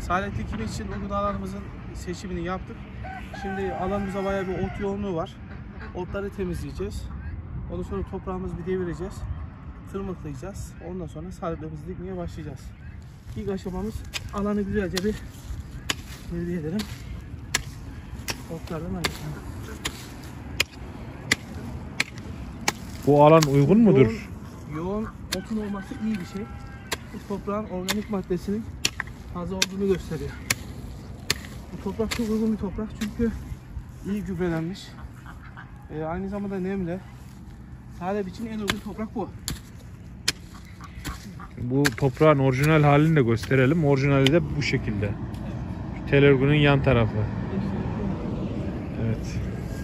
Salep dikimi için uygun alanımızın seçimini yaptık. Şimdi alanımıza bayağı bir ot yoğunluğu var. Otları temizleyeceğiz. Ondan sonra toprağımızı bir devireceğiz. Tırmıklayacağız. Ondan sonra saleplerimizi dikmeye başlayacağız. İlk aşamamız alanı güzelce bir tevdi edelim. Otlardan ayıralım. Bu alan uygun mudur? Yoğun otun olması iyi bir şey. Bu toprağın organik maddesinin fazla olduğunu gösteriyor. Bu toprak çok uygun bir toprak çünkü iyi gübrelenmiş. Aynı zamanda nemli. Salep için en uygun toprak bu. Bu toprağın orijinal halini de gösterelim. Orijinali de bu şekilde. Şu Telergun'un yan tarafı. Evet.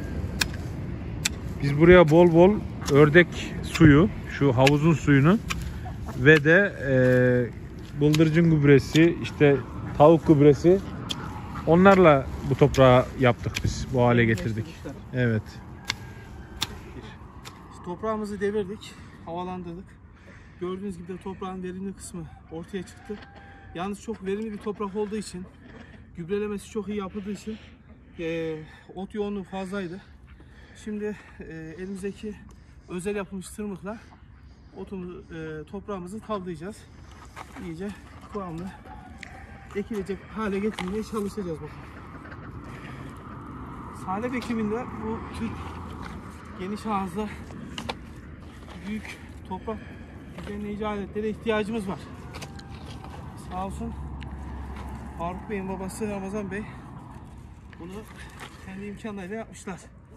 Biz buraya bol bol ördek suyu, şu havuzun suyunu ve de bıldırcın gübresi, işte tavuk gübresi, onlarla bu toprağı yaptık biz, bu hale getirdik. Evet. Toprağımızı devirdik, havalandırdık. Gördüğünüz gibi de toprağın verimli kısmı ortaya çıktı. Yalnız çok verimli bir toprak olduğu için, gübrelemesi çok iyi yapıldığı için ot yoğunluğu fazlaydı. Şimdi elimizdeki özel yapılmış tırmıkla toprağımızı tavlayacağız. İyice kıvamlı ekilecek hale getirmeye çalışacağız bakalım. Salep ekiminde bu tür geniş ağızda büyük toprak düzenleyici aletlere ihtiyacımız var. Sağ olsun Faruk Bey'in babası Ramazan Bey bunu kendi imkanlarıyla yapmışlar.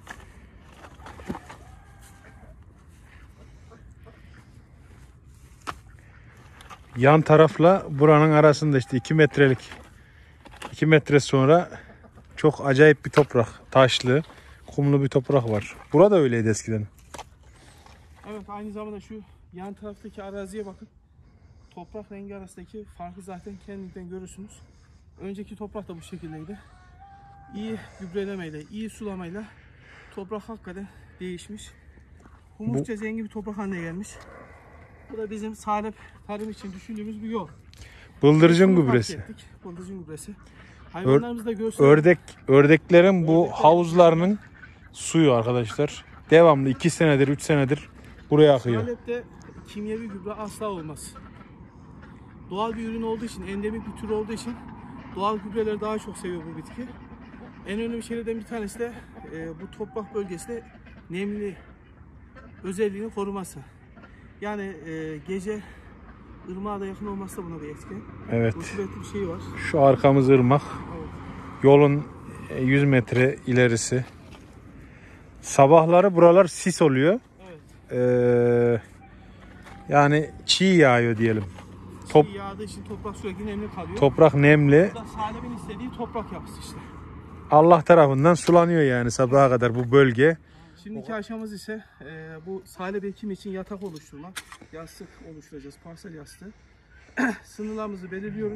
Yan tarafla buranın arasında işte 2 metre sonra çok acayip bir toprak, taşlı, kumlu bir toprak var. Burada öyleydi eskiden. Evet, aynı zamanda şu yan taraftaki araziye bakın. Toprak rengi arasındaki farkı zaten kendinizden görürsünüz. Önceki toprak da bu şekildeydi. İyi gübrelemeyle, iyi sulamayla toprak hakikaten değişmiş. Humusça zengin bir toprak haline gelmiş. Bu da bizim salep tarım için düşündüğümüz bir yol. Bıldırcın gübresi. Bıldırcın gübresi. Hayvanlarımız da görsün. Ördeklerin bu havuzlarının suyu arkadaşlar. Devamlı 2 senedir, 3 senedir buraya akıyor. Salepte kimyevi gübre asla olmaz. Doğal bir ürün olduğu için, endemik bir tür olduğu için doğal gübreleri daha çok seviyor bu bitki. En önemli şeylerden bir tanesi de bu toprak bölgesinde nemli özelliğini koruması. Yani gece ırmağa da yakın olması da buna bir etken. Evet. Rutubetli bir şey var. Şu arkamız ırmak. Evet. Yolun 100 metre ilerisi. Sabahları buralar sis oluyor. Evet. Yani çiğ yağıyor diyelim. Çiğ yağdığı için toprak sürekli nemli kalıyor. Toprak nemli. Bu da salepin istediği toprak yapısı işte. Allah tarafından sulanıyor yani sabaha kadar bu bölge. Şimdiki aşamamız ise bu salep ekimi için yatak oluşturmak. Yastık oluşturacağız, parsel yastığı. Sınırlarımızı belirliyoruz.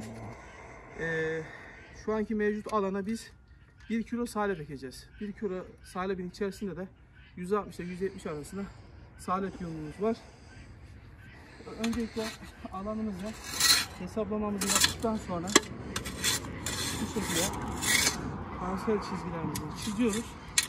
Şu anki mevcut alana biz 1 kilo salep ekeceğiz. 1 kilo salepin içerisinde de 160 ile 170 arasında salep yoğunluğumuz var. Öncelikle alanımızla hesaplamamızı yaptıktan sonra bu şekilde parsel çizgilerimizi çiziyoruz.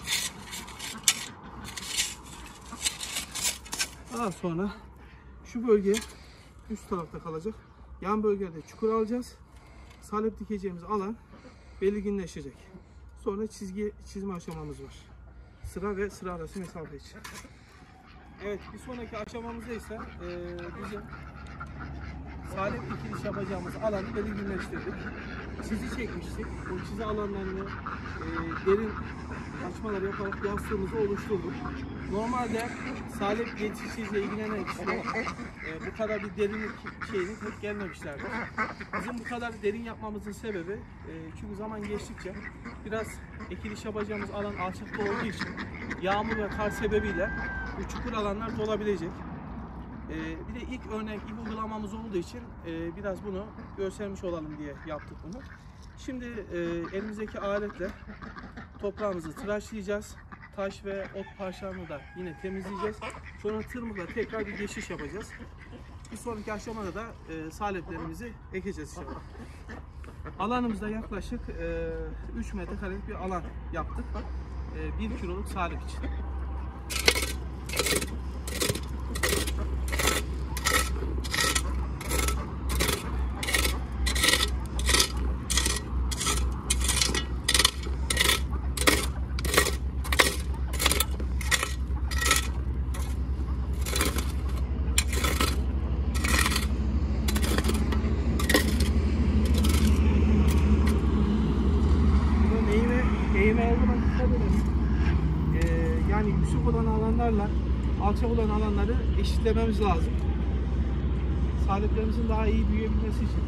Daha sonra şu bölge üst tarafta kalacak. Yan bölgede çukur alacağız. Salep dikeceğimiz alan belirginleşecek. Sonra çizgi çizme aşamamız var. Sıra ve sıra arası mesafe için. Evet, bir sonraki aşamamızda ise bizim salep dikiliş yapacağımız alanı belirginleştirdik. Çizi çekmiştik. O çizi alanlarını derin açmalar yaparak yastığımızı oluşturduk. Normalde salep yetişişiyle ilgilenen kişiler bu kadar bir derinlik şeyini pek gelmemişlerdi. Bizim bu kadar derin yapmamızın sebebi çünkü zaman geçtikçe biraz ekiliş yapacağımız alan alçakta olduğu için yağmur ve kar sebebiyle bu çukur alanlar dolabilecek. Bir de ilk örnek, ilk uygulamamız olduğu için biraz bunu göstermiş olalım diye yaptık bunu. Şimdi elimizdeki aletle toprağımızı tıraşlayacağız. Taş ve ot parçalarını da yine temizleyeceğiz. Sonra tırmıkla tekrar bir geçiş yapacağız. Bir sonraki aşamada da saleplerimizi ekeceğiz inşallah. Alanımızda yaklaşık 3 metrekarelik bir alan yaptık. 1 kiloluk salep için. Yani yüksek olan alanlarla alçak olan alanları eşitlememiz lazım. Saleplerimizin daha iyi büyüyebilmesi için.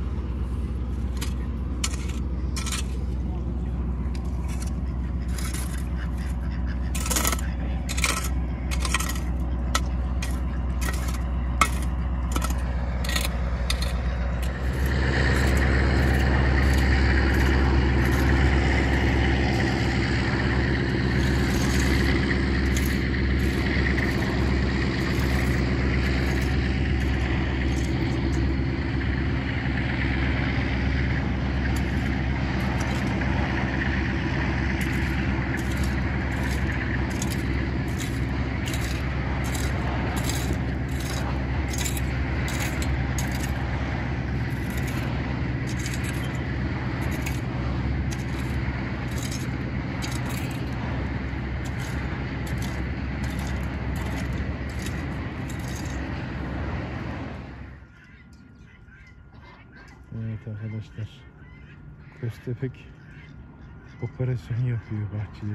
Evet arkadaşlar, köstebek operasyon yapıyor bahçeye.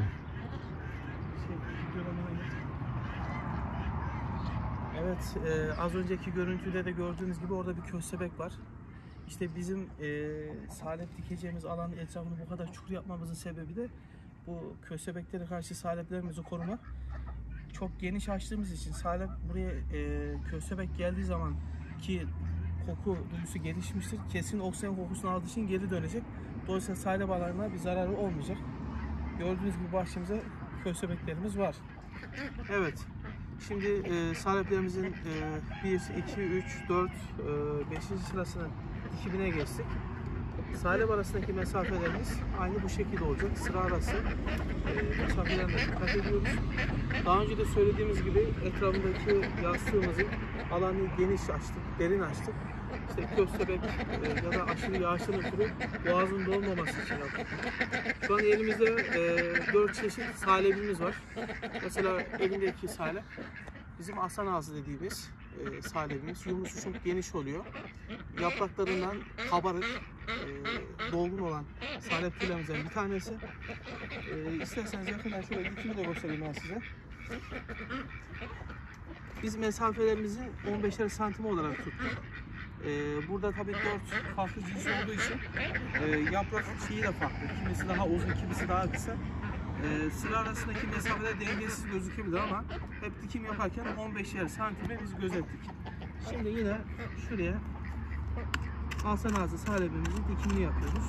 Evet, az önceki görüntüde de gördüğünüz gibi orada bir köstebek var. İşte bizim salep dikeceğimiz alanın etrafını bu kadar çukur yapmamızın sebebi de bu köstebeklere karşı saleplerimizi korumak. Çok geniş açtığımız için salep buraya köstebek geldiği zaman ki koku duyusu gelişmiştir. Kesin oksijen kokusunu aldığı için geri dönecek. Dolayısıyla salep alanına bir zararı olmayacak. Gördüğünüz gibi bahçemizde köstebeklerimiz var. Evet. Şimdi saleplerimizin 1, 2, 3, 4, 5. sırasının dikimine geçtik. Salep arasındaki mesafelerimiz aynı bu şekilde olacak. Sıra arası mesafelerine dikkat ediyoruz. Daha önce de söylediğimiz gibi etrafındaki yastığımızın alanını geniş açtık, derin açtık. İşte köstebek ya da aşırı yağıştan ötürü boğazın dolmaması için yaptık. Şu an elimizde 4 çeşit salepimiz var. Mesela elindeki salep bizim aslan ağzı dediğimiz salepimiz. Yumrusu çok geniş oluyor. Yapraklarından kabarık, dolgun olan salep türlerimizden bir tanesi. İsterseniz yakından şöyle dikimi de göstereyim ben size. Biz mesafelerimizi 15'er santim olarak tuttuk. Burada tabii 4 farklı cins olduğu için yaprak şeyi de farklı. Kimisi daha uzun, kimisi daha kısa. Sıra arasındaki mesafeler dengesiz gözükebilir ama hep dikim yaparken 15'er santime biz gözettik. Şimdi yine şuraya aslan ağzı salepimizin dikimini yapıyoruz.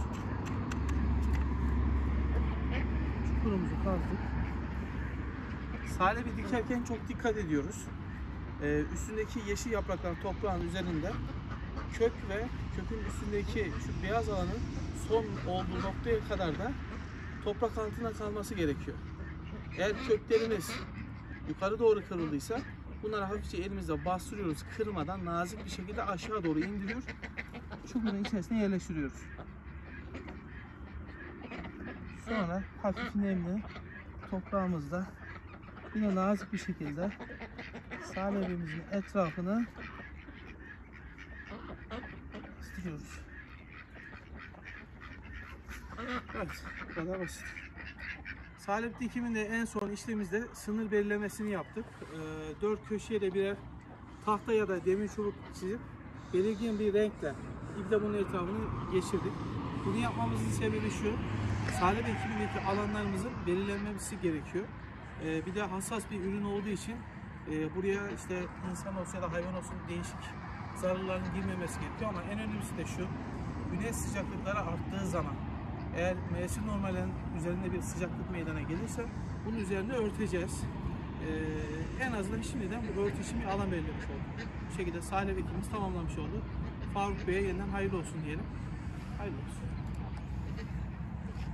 Çukurumuzu kazdık. Salebi dikerken çok dikkat ediyoruz. Üstündeki yeşil yaprakların toprağın üzerinde kök ve kökün üstündeki şu beyaz alanın son olduğu noktaya kadar da toprak altına kalması gerekiyor. Eğer köklerimiz yukarı doğru kırıldıysa bunları hafifçe elimizle bastırıyoruz, kırmadan nazik bir şekilde aşağı doğru indiriyor, çukurun içerisine yerleştiriyoruz. Sonra hafif nemli toprağımızda yine nazik bir şekilde salepimizin etrafını bastırıyoruz. Evet, bu kadar basit. Salep dikiminde en son işlemimizde sınır belirlemesini yaptık. 4 köşeye de birer tahta ya da demir çubuk çizip belirgin bir renkle iple bunun etrafını geçirdik. Bunu yapmamızın sebebi şu: salep ekimindeki alanlarımızın belirlenmesi gerekiyor. Bir de hassas bir ürün olduğu için buraya işte insan olsun ya da hayvan olsun değişik zararların girmemesi gerekiyor ama en önemlisi de şu: güneş sıcaklıkları arttığı zaman eğer mevsim normalinin üzerinde bir sıcaklık meydana gelirse bunun üzerine örteceğiz. En azından şimdiden bu örtü için bir alan belirlemiş olduk. Bu şekilde salep ekimimiz tamamlamış oldu. Faruk Bey'e yeniden hayırlı olsun diyelim. Hayırlı olsun.